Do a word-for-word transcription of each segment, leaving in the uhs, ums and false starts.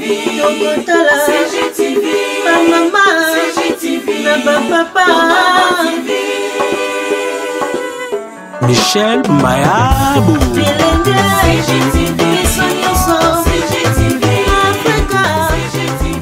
Tokotala, C G T V, maman, C G T V, papa, Michel Mayabou, C G T V, C G T V, Africa, C G T V,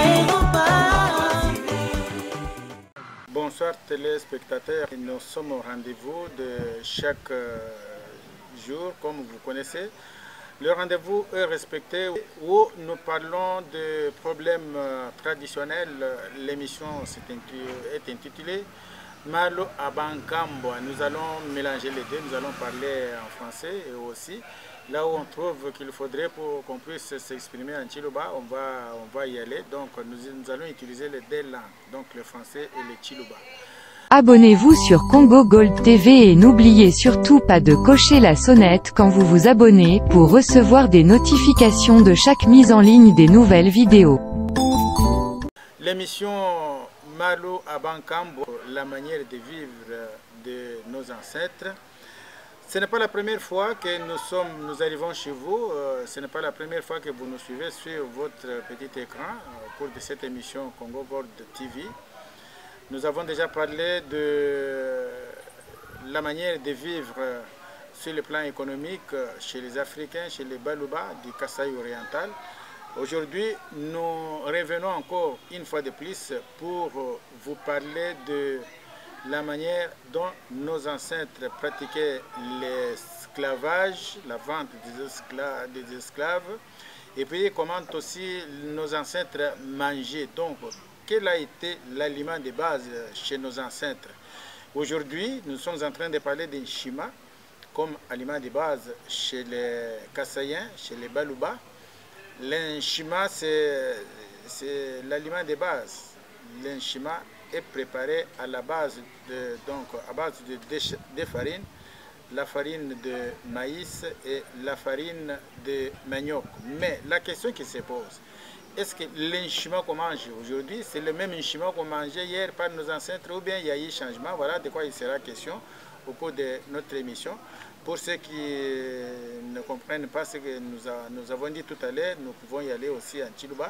Bonsoir téléspectateurs, nous sommes au rendez-vous de chaque jour, comme vous connaissez. Le rendez-vous est respecté où nous parlons de problèmes traditionnels. L'émission est intitulée Malo Abankambo. Nous allons mélanger les deux, nous allons parler en français et aussi là où on trouve qu'il faudrait pour qu'on puisse s'exprimer en Chiluba, on va, on va y aller. Donc nous, nous allons utiliser les deux langues, donc le français et le Chiluba. Abonnez-vous sur Congo Gold T V et n'oubliez surtout pas de cocher la sonnette quand vous vous abonnez pour recevoir des notifications de chaque mise en ligne des nouvelles vidéos. L'émission Malo Abankambo, la manière de vivre de nos ancêtres. Ce n'est pas la première fois que nous, sommes, nous arrivons chez vous, euh, ce n'est pas la première fois que vous nous suivez sur votre petit écran euh, au cours de cette émission Congo Gold T V. Nous avons déjà parlé de la manière de vivre sur le plan économique chez les Africains, chez les Baluba du Kasaï oriental. Aujourd'hui, nous revenons encore une fois de plus pour vous parler de la manière dont nos ancêtres pratiquaient l'esclavage, la vente des esclaves, des esclaves, et puis comment aussi nos ancêtres mangeaient. Donc, quel a été l'aliment de base chez nos ancêtres? Aujourd'hui, nous sommes en train de parler d'un chima comme aliment de base chez les Kassaïens, chez les Baluba. L'enchima, c'est l'aliment de base. L'enchima est préparé à la base de, donc, à base de deux farines, la farine de maïs et la farine de manioc. Mais la question qui se pose, est-ce que l'enchima qu'on mange aujourd'hui, c'est le même enchima qu'on mangeait hier par nos ancêtres ou bien il y a eu changement? Voilà de quoi il sera question au cours de notre émission. Pour ceux qui ne comprennent pas ce que nous, a, nous avons dit tout à l'heure, nous pouvons y aller aussi en Chiluba.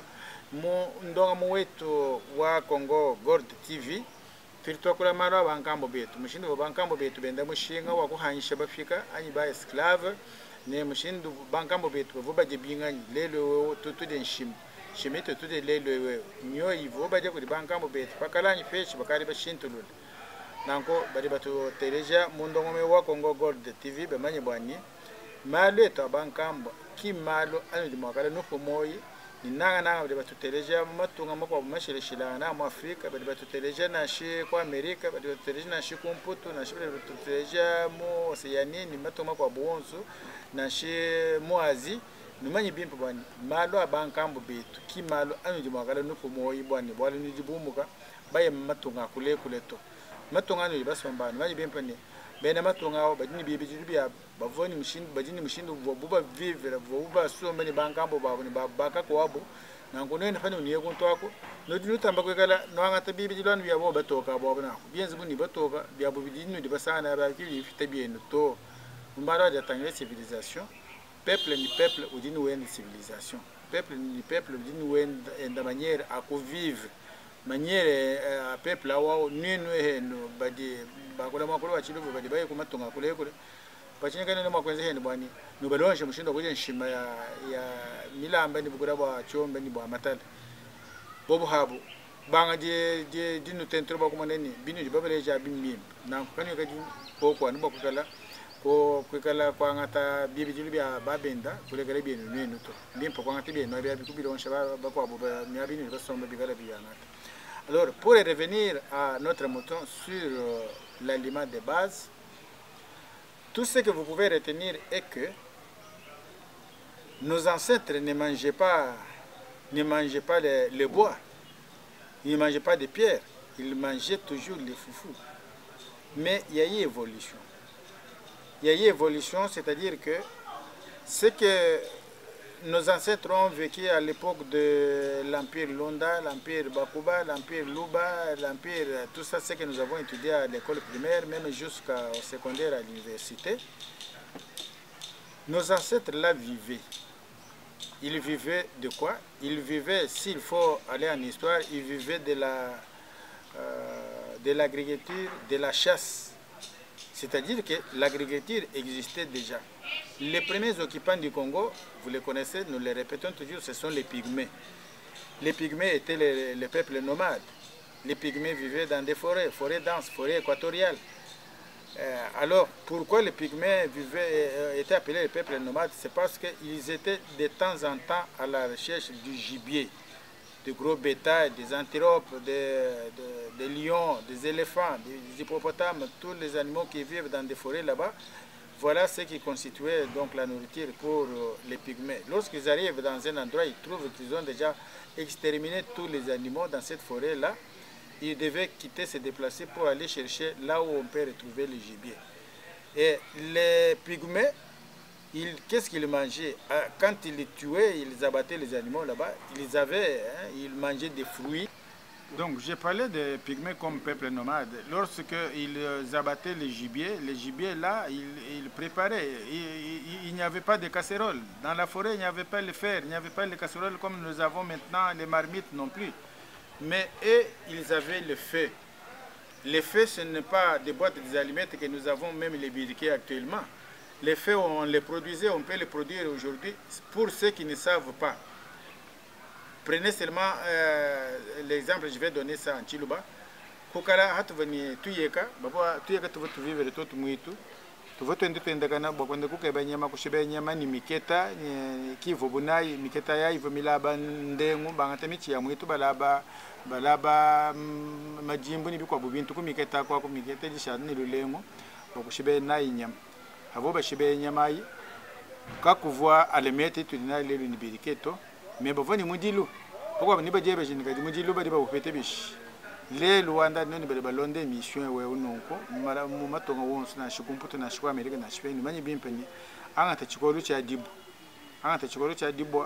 Ndonga wetu wa Congo Gold T V, tulitokula mara bankambo betu. Mushindu bankambo betu benda mushinga wa kuhanisha bafika anyi ba esclave ne mushindu bankambo betu vuba jibinga lelo tutu denshim. Shimite tutu lelo nyo ivo baje kuri bankambo betu pakalani feshi bakari bashintulula. Nanko bari batu teleja mundongo me wa Congo Gold T V be manye bwani malo eto bankambo ki malo anu di mwakala nuko moyi ni nanga nanga bari batu teleja matunga mako mashile shilana na mu Afrika bari batu teleja na shi kwa Amerika bari batu teleja na shi kumputu na shi bari batu teleja mu Oceania ni matunga kwa Buonzo na shi mu Azi numanyi bimpo bwani malo abankambo betu ki malo anu di mwakala nuko moyi bwani bwali ni dibumuka baye matunga kule kule to matonga no basomba no baje bempane bena matonga badini bibi bya bavoni mushindu badini mushindu buba vivera buba somba ni bankambo babo ni babaka kwabo nango nene fani uniye kunto ako no dinu tamba kwekala no ngata bibi dilwana bya bo batoka babo na bienzi buni batoka bya bo bidinu di basana ba kili fite bien to mbara de tangre civilisation peuple ni peuple udini wen civilisation peuple ni peuple udini wen de manière à vivre manière euh, peuple awa ninu heno badi bakola makolo bachilo badi baye kumatonga kule kule pachinga nene makwenze heno bwani no balonshe mushindo kuje nshima ya ya milamba ni bukura bwa chombe ni bwa matala bobu habu banga je je dinu tentro ba kumaneni binu di babele ja bimim na kanu kaji ko ko ni bokala ko kwekala kwa ngata bibi jilu bya babenda kule gale bi nenu to bimpo kwa ngata bi no bya bikubiro nsha ba kwa bo mi abinu basomba bigala bi ngata. Alors, pour revenir à notre mouton sur euh, l'aliment de base, tout ce que vous pouvez retenir est que nos ancêtres ne mangeaient pas, ne mangeaient pas le, le bois, ils ne mangeaient pas de pierres, ils mangeaient toujours les foufous. Mais il y a eu évolution. Il y a eu évolution, c'est-à-dire que ce que nos ancêtres ont vécu à l'époque de l'Empire Londa, l'Empire Bakuba, l'Empire Luba, l'Empire, tout ça, c'est que nous avons étudié à l'école primaire, même jusqu'au secondaire à l'université. Nos ancêtres là vivaient. ils vivaient de quoi? Ils vivaient, s'il faut aller en histoire, ils vivaient de la euh, de l'agriculture, de la chasse. C'est-à-dire que l'agriculture existait déjà. Les premiers occupants du Congo, vous les connaissez, nous les répétons toujours, ce sont les Pygmées. Les Pygmées étaient les, les peuples nomades. Les Pygmées vivaient dans des forêts, forêts denses, forêts équatoriales. Euh, alors, pourquoi les Pygmées vivaient, euh, étaient appelés les peuples nomades? C'est parce qu'ils étaient de temps en temps à la recherche du gibier, de gros bétail, des antilopes, des, des, des lions, des éléphants, des hippopotames, tous les animaux qui vivent dans des forêts là-bas. Voilà ce qui constituait donc la nourriture pour euh, les Pygmées. Lorsqu'ils arrivent dans un endroit, ils trouvent qu'ils ont déjà exterminé tous les animaux dans cette forêt-là. Ils devaient quitter, se déplacer pour aller chercher là où on peut retrouver le gibier. Et les Pygmées, qu'est-ce qu'ils mangeaient? Quand ils les tuaient, ils abattaient les animaux là-bas, ils avaient, hein, ils mangeaient des fruits. Donc j'ai parlé des Pygmées comme peuple nomade. Lorsqu'ils abattaient les gibiers, les gibiers là, ils, ils préparaient. Il, il, il n'y avait pas de casseroles. Dans la forêt, il n'y avait pas le fer, il n'y avait pas les casseroles comme nous avons maintenant, les marmites non plus. Mais eux, ils avaient le feu. Le feu, ce n'est pas des boîtes des allumettes que nous avons, même les briquets actuellement. Les feux, on les produisait, on peut les produire aujourd'hui. Pour ceux qui ne savent pas, prenez seulement euh, l'exemple, je vais donner ça en Chiluba. Kukara hatvani tuyeka, baba tuyeka tu tu vivre tout muitu. Tu veux te nditenda kana bokonde kukeba nyama kushibe nyama ni miketa ni kivu bunai miketa ya hivyo milaba ndengu bangata michi ya muitu balaba balaba majimbo ni bikwa bubintu ku miketa kwa ku miketa lisha ni lulengo bokushibe nayi nyama. Avo bashibe nyama yi kakuvwa alemete tulina lelo ni biriketo mais bavoni mudilu pourquoi ni bajebe jinika di mudilu badi ba upete bishi le Luanda noni bale balonde mission we unonko mara mu matonga wonso na shikumputo na shikwa America na Spain manyi bimpeni anga ta chikolu cha dibu anga ta chikolu cha dibu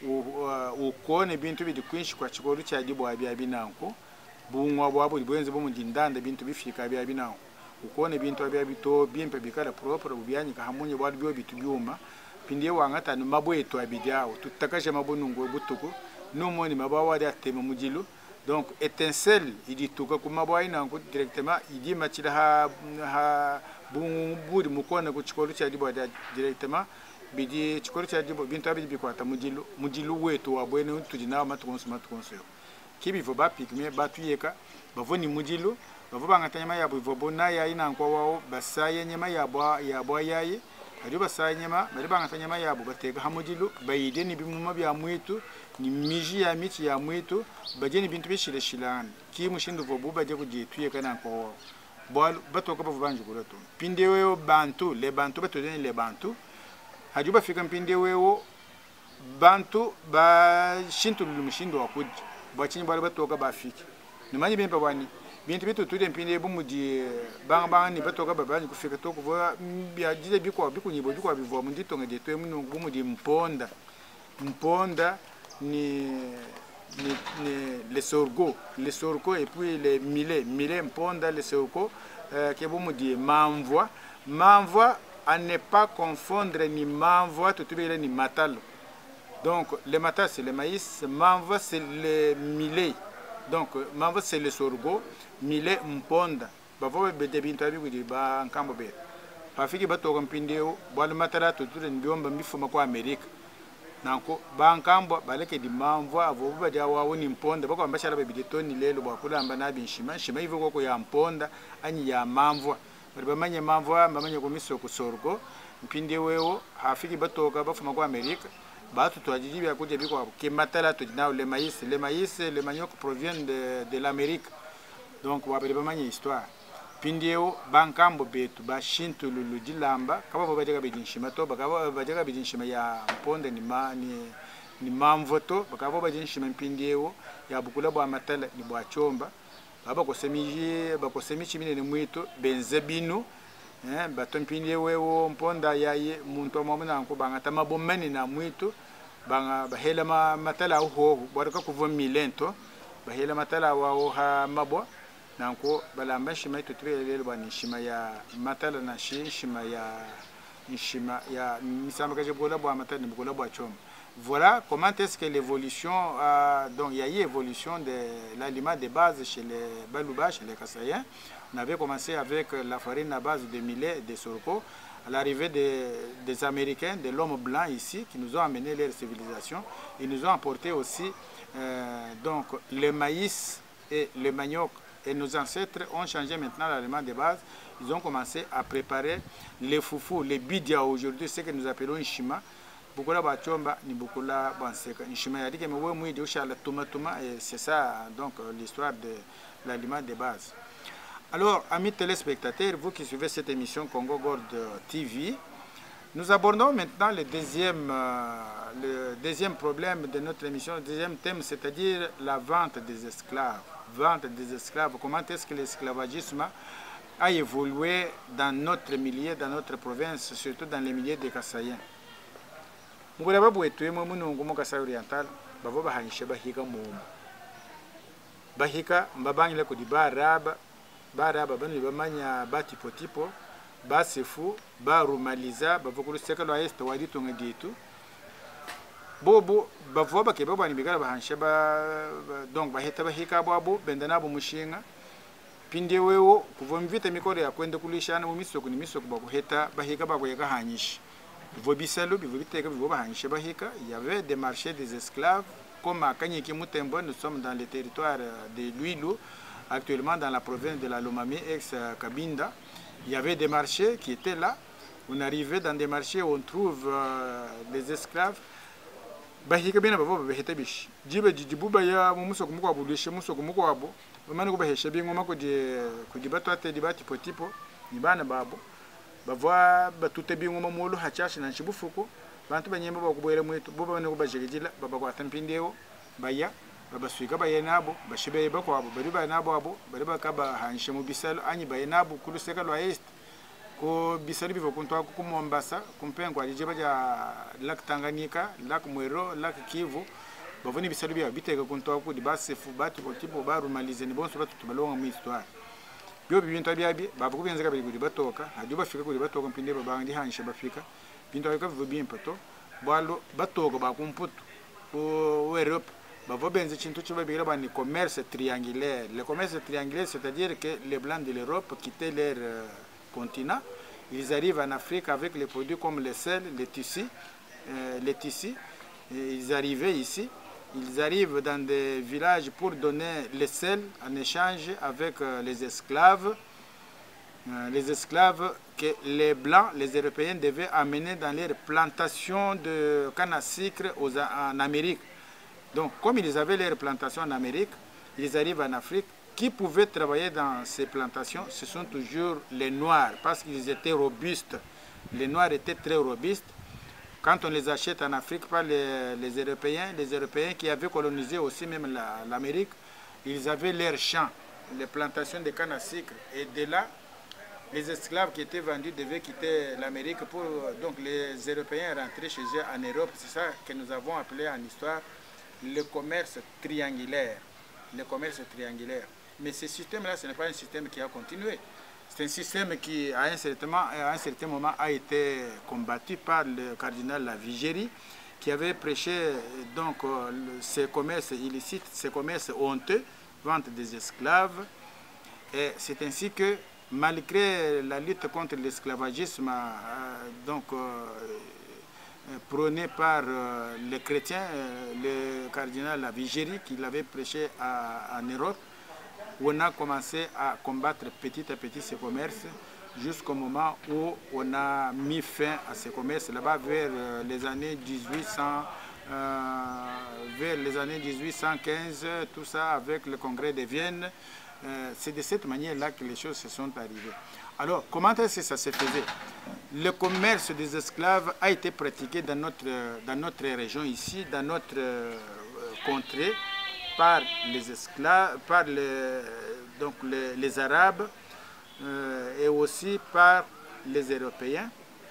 u kone bintu bidi kwinshi kwa chikolu cha dibu abya binanko bungwa bwabo libwenze bo mundindanda bintu bifika abya binanko ukone bintu abya bito bimpe bikala propre ubyanyi ka hamunye bwali byo bitu byuma pindie wangata no mabweto abidyao tutakasha mabonungo butuko no moni mabawa ya tema mujilo. Donc étincelle il dit tout comme maboy nango directement il dit machira ha ha buri mukona ku chikolo cha dibo directement bidi chikolo cha dibo bintu abidi bikwata mujilo mujilo wetu wabwene tujina matukonso matukonso kibi vo ba Pygmée batuyeka bavoni mujilo bavo bangata nyama yabo vo bona ya ina nko wao basaye nyama yabo yabo yayi ari basaye nyama bari bangata nyama yabo batega hamujilo bayide ni bimuma bya mwitu ni miji ya michi ya mwitu bajeni bintu bishile shilani ki mushindu vobu baje kujituye kana ko bol bato ko bavanje kurato pinde wewo bantu le bantu bato deni le bantu hajuba fika pinde wewo bantu ba shintu lu mushindu wakuji bachinyi bali bato ka bafiki ni manyi bempa bani bintu bitu tude pinde bumuji bang bang ni bato ka babani kufika to kuva bya jide biko bikunyibo biko bivo mundito ngede to emu bumuji mponda mponda ni, ni, ni les sorgho, les sorgho et puis les millets, millets mponda, les sorgho, euh, qui vous me dit m'envoie, m'envoie à ne pas confondre ni m'envoie tout le ni matal. Donc le matal c'est le maïs, m'envoie c'est le millet. Donc m'envoie c'est le sorgho, millet mponda. Bah vous avez bien entendu vous dire bah en Cambodge. Pas fait que bah toi comme pindéo, bah le matal tout le biombe mifuma quoi Amérique. Nanko bankambo baleke di mamvwa avo badia wawo ni mponda bako ambashara bebidetoni lelo bakula amba na binshima shima hivyo koko ya mponda anyi ya mamvwa bari bamanye mamvwa bamanye komiso ku sorgo mpinde wewo hafiki batoka bafuma kwa America batu twajiji ya kuja biko ke matala to dinao le maïs le maïs le manioc proviennent de de l'Amérique donc wa bari bamanye histoire pindeo bankambo betu ba shintu lulu dilamba kaba bajaga bidinshima to bakaba bajaga bidinshima ya mponda ni ma ni ni mamvoto bakaba bajinshima pindeo ya bukula bwa matala ni bwa chomba baba ko semiji bako semichi mine ni mwito benzebinu eh baton pindeo wewo mponda yaye muntu amamuna nko bangata mabomani na mwito banga bahela ma matala ho baraka kuvo milento bahela matala wa ha mabwa nanko balamba shima tutire lelo bani shima ya matala na shi shima ya shima ya misamba kaje bola bwa matala ni bola bwa choma voilà comment est-ce que l'évolution, euh, donc il y a eu évolution de l'aliment de base chez les Balouba, chez les Kassaïens. On avait commencé avec la farine à base de millet et de sorgho. À l'arrivée des, des Américains, de l'homme blanc ici, qui nous ont amené leur civilisation, ils nous ont apporté aussi euh, donc, le maïs et le manioc. Et nos ancêtres ont changé maintenant l'aliment de base. Ils ont commencé à préparer les foufous, les bidia aujourd'hui, ce que nous appelons ishima. Bukula bachomba ni bukula banseka. Ishima yadi ke mewe mouidi ushala tuma tuma, et c'est ça donc l'histoire de l'aliment de base. Alors, amis téléspectateurs, vous qui suivez cette émission Congo Gold T V, nous abordons maintenant le deuxième, euh, le deuxième problème de notre émission, le deuxième thème, c'est-à-dire la vente des esclaves. Vente des esclaves, comment est-ce que l'esclavagisme a évolué dans notre milieu, dans notre province, surtout dans les milieux des Kassaïens. Mugura babu etuye mu munungu mu Kasai Oriental, bavo bahanyishe bahika mu bahika mbabangile ko di baraba baraba banu bamanya batipo tipo basefu barumaliza bavukuru sekalo aeste wadi tonga ditu bobo bavo bake babo ni bigara bahanshe ba donc bahita bahika babo bendana bo mushinga pinde wewo kuva mvita mikoro ya kwenda kulishana mu misoko ni misoko bako heta bahika bako yaka hanyishe Vobisalo, Vobiteka, Vobahanche Bahika, il y avait des marchés des esclaves, comme à Kanyeki Mutembo, nous sommes dans le territoire de Luilo, actuellement dans la province de la Lomami, ex-Kabinda. Il y avait des marchés qui étaient là. On arrivait dans des marchés où on trouve euh, des esclaves. Bahika bien avant Baheta Bish. Jiba Jibuba ya Mumusok Mukwabu, les Chemusok Mukwabo, le Manuba Heshabing Mako de Kudibato, Dibati Potipo, Nibana Babo. Bavwa batute bi ngoma molo hachashi na chibufuko bantu banyemba bakubwere mwetu boba bane kubajegejila baba kwa tampindeo baya baba swika bayenabo bashibe bakwabo bari banabo abo bari bakaba hanshe mu bisalo anyi bayenabo kuluseka lwa est ko bisalo bivo kunto ku Mombasa kumpengo alije baja lak Tanganyika lak Mwero lak Kivu bavuni bisalo bya biteka kunto ku dibase fu bati ko tipo barumalize ni bonso batu tubalonga mu histoire. Bio bintu byabi bavuga kubenza kabiri kuri batoka hadi bafika kuri batoka mpinde babandi hanisha bafika bintu bika bien pato balo batoka bakumputu au Europe bavo benza chintu chibabira bani commerce triangulaire. Le commerce triangulaire, c'est-à-dire que les blancs de l'Europe quittaient leur euh, continent, ils arrivent en Afrique avec les produits comme le sel, les tissus, euh, les tissus, et ils arrivaient ici. Ils arrivent dans des villages pour donner le sel en échange avec euh, les esclaves. Euh, les esclaves que les Blancs, les Européens devaient amener dans leurs plantations de canne à sucre aux, en Amérique. Donc, comme ils avaient leurs plantations en Amérique, ils arrivent en Afrique. Qui pouvaient travailler dans ces plantations, ce sont toujours les Noirs, parce qu'ils étaient robustes. Les Noirs étaient très robustes. Quand on les achète en Afrique par les, les Européens, les Européens qui avaient colonisé aussi même l'Amérique, la, ils avaient leurs champs, les plantations de canne à sucre. Et de là, les esclaves qui étaient vendus devaient quitter l'Amérique pour donc les Européens rentrer chez eux en Europe. C'est ça que nous avons appelé en histoire le commerce triangulaire. Le commerce triangulaire. Mais ce système-là, ce n'est pas un système qui a continué. C'est un système qui, à un, certain, à un certain moment, a été combattu par le cardinal Lavigérie, qui avait prêché donc euh, ces commerces illicites, ces commerces honteux, vente des esclaves. Et c'est ainsi que, malgré la lutte contre l'esclavagisme, euh, donc euh, prônée par euh, les chrétiens, euh, le cardinal Lavigérie, qui l'avait prêché à, en Europe, on a commencé à combattre petit à petit ces commerces jusqu'au moment où on a mis fin à ces commerces là-bas vers les années mille huit cents, euh, vers les années mille huit cent quinze, tout ça avec le congrès de Vienne. Euh, C'est de cette manière-là que les choses se sont arrivées. Alors, comment est-ce que ça se faisait? Le commerce des esclaves a été pratiqué dans notre, dans notre région ici, dans notre euh, contrée, par les esclaves, par les, donc les, les Arabes euh, et aussi par les Européens.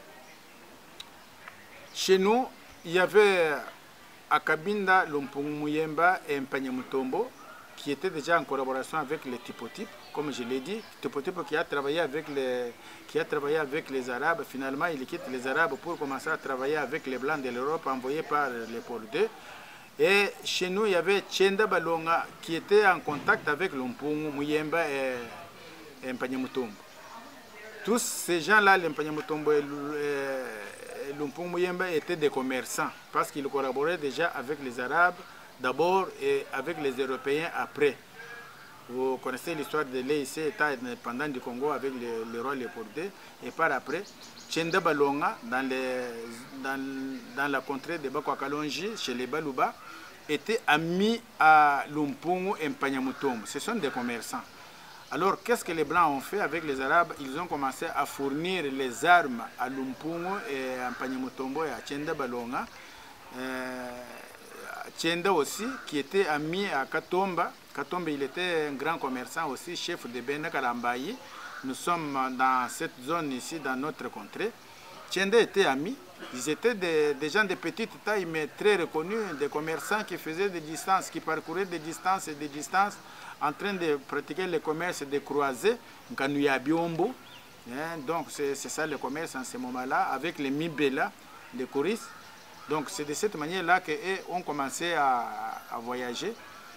Chez nous, il y avait à Kabinda, Lompong Muyemba et Mpanya Mutombo qui étaient déjà en collaboration avec les typotypes. comme je l'ai dit, Tepo-Tepo qui a travaillé avec les, qui a travaillé avec les Arabes, finalement il quitte les Arabes pour commencer à travailler avec les Blancs de l'Europe envoyés par les Portugais. Et chez nous, il y avait Tchenda Balonga qui était en contact avec Lumpungu, Muyemba et, et Mpanyamutombo. Tous ces gens-là, Mpanyamutombo et Lumpungu Muyemba, étaient des commerçants parce qu'ils collaboraient déjà avec les Arabes d'abord et avec les Européens après. Vous connaissez l'histoire de l'E I C, État indépendant du Congo avec le, le roi Léopoldé. Et par après, Tchenda Balonga, dans, les, dans, dans la contrée de Bakwakalonji, chez les Baluba, était ami à Lumpungu et Mpanyamutombo. Ce sont des commerçants. Alors, qu'est-ce que les Blancs ont fait avec les Arabes? Ils ont commencé à fournir les armes à Lumpungu et à Mpanyamutombo et à Tchenda Balonga. Euh, Tchenda aussi, qui était ami à Katomba. Katomba, il était un grand commerçant aussi, chef de Bena Kalambayi. Nous sommes dans cette zone ici, dans notre contrée. Tchenda était ami. Ils étaient des, des gens de petite taille, mais très reconnus, des commerçants qui faisaient des distances, qui parcouraient des distances et des distances en train de pratiquer le commerce des croisés, Nkanuya Biombo. Donc c'est ça le commerce en ce moment-là, avec les Mibela, les Coris. Donc c'est de cette manière-là qu'on commençait à, à voyager,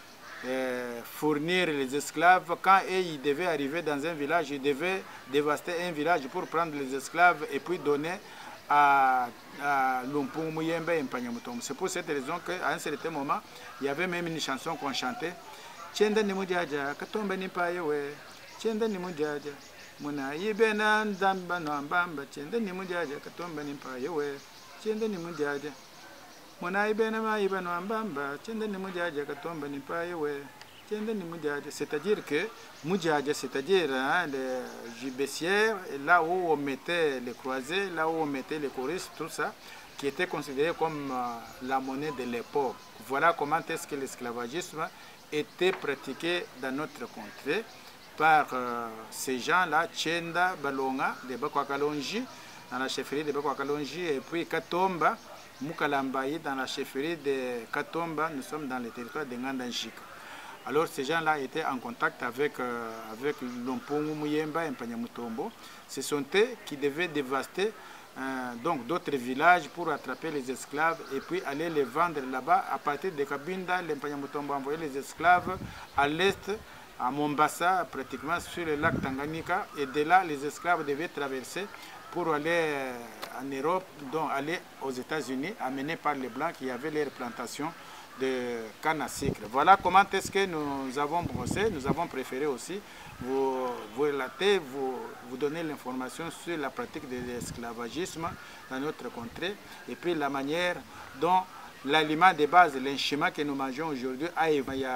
euh, fournir les esclaves. Quand eux, ils devaient arriver dans un village, ils devaient dévaster un village pour prendre les esclaves et puis donner à, à Lumpungu Muyemba et Mpanyamutombo. C'est pour cette raison qu'à un certain moment, il y avait même une chanson qu'on chantait. Tchenda ni mujaja, katomba ni payewe, Tchenda ni mujaja, muna yibena ndamba no ambamba, Tchenda ni mujaja, katomba ni payewe. Tchenda ni mujaja, mona ibena ma ibano ambamba, Tchenda ni mujaja, katomba ni payewe, Tchenda ni mujaja. C'est-à-dire que mujaja, c'est-à-dire hein, les gibecières, là où on mettait les croisés, là où on mettait les choristes, tout ça, qui était considéré comme euh, la monnaie de l'époque. Voilà comment est-ce que l'esclavagisme était pratiqué dans notre contrée par euh, ces gens-là, Tchenda Balonga de Bakwakalonji, dans la chefferie de Bakwakalonji, et puis Katomba, Mukalambayi, dans la chefferie de Katomba, nous sommes dans le territoire de Ngandanjika. Alors ces gens-là étaient en contact avec, euh, avec Lumpungu Muyemba et Mpanyamutombo. Ce sont eux qui devaient dévaster euh, donc d'autres villages pour attraper les esclaves et puis aller les vendre là-bas. À partir de Kabinda, les Mpanyamutombo envoyaient les esclaves à l'est, à Mombasa, pratiquement sur le lac Tanganyika. Et de là, les esclaves devaient traverser pour aller en Europe, donc aller aux États-Unis, amenés par les Blancs qui avaient leurs plantations de canne à sucre. Voilà comment est-ce que nous avons brossé. Nous avons préféré aussi vous, vous relater, vous, vous donner l'information sur la pratique de l'esclavagisme dans notre contrée et puis la manière dont l'aliment de base, l'enchima que nous mangeons aujourd'hui, a évolué.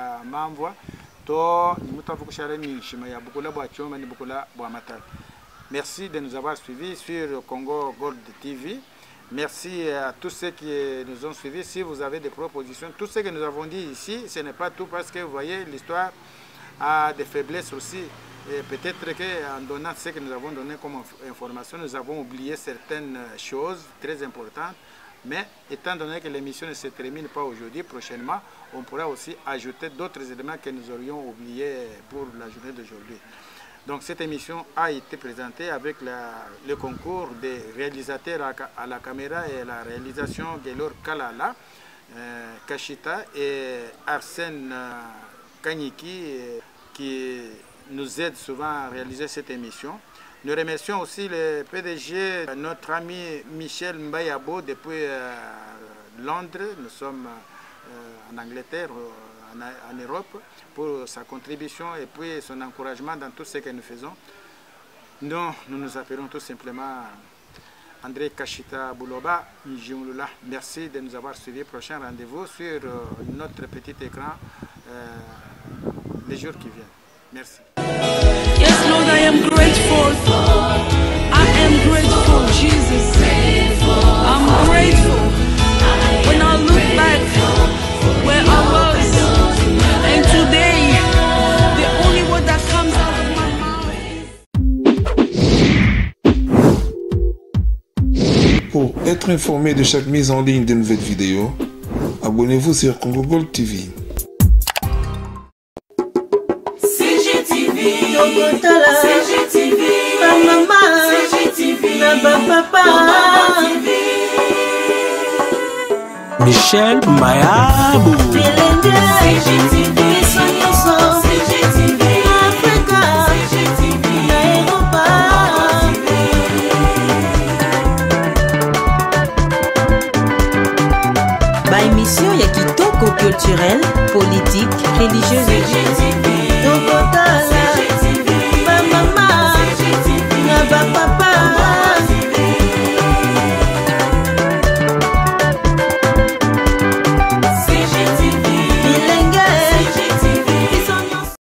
Merci de nous avoir suivis sur Congo Gold T V. Merci à tous ceux qui nous ont suivis. Si vous avez des propositions, tout ce que nous avons dit ici, ce n'est pas tout parce que vous voyez, l'histoire a des faiblesses aussi. Et peut-être qu'en donnant ce que nous avons donné comme information, nous avons oublié certaines choses très importantes. Mais étant donné que l'émission ne se termine pas aujourd'hui, prochainement, on pourra aussi ajouter d'autres éléments que nous aurions oubliés pour la journée d'aujourd'hui. Donc cette émission a été présentée avec la, le concours des réalisateurs à, à la caméra et la réalisation Gelor Kalala, euh, Kashita et Arsène euh, Kanyiki euh, qui nous aident souvent à réaliser cette émission. Nous remercions aussi le P D G, notre ami Michel Mbayabo depuis euh, Londres. Nous sommes euh, en Angleterre, en, en Europe, pour sa contribution et puis son encouragement dans tout ce que nous faisons. Nous, nous nous appelons tout simplement André Kashita Bouloba Njioulula. Merci de nous avoir suivis. Prochain rendez-vous sur euh, notre petit écran euh, les jours qui viennent. Merci. Yes, Lord, I am grateful. I am grateful, Jesus. I'm grateful. When I look back where I was, and today, the only word that comes out of my mouth is... Pour être informé de chaque mise en ligne de nouvelles vidéos, abonnez-vous sur Congo Gold T V. C G T V. Tokotala ba mama na ba papa Michel Mayabou Belende Africa na Europa ba émission ya kitoko culturel, politique, religieuse. Tokotala ba mama na ba papa